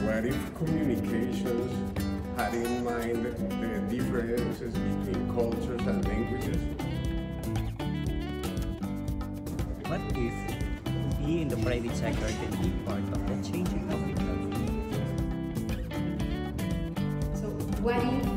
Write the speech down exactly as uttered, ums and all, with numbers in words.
What if communications had in mind the differences between cultures and languages? What if we in the private sector can be part of the changing of it? So what if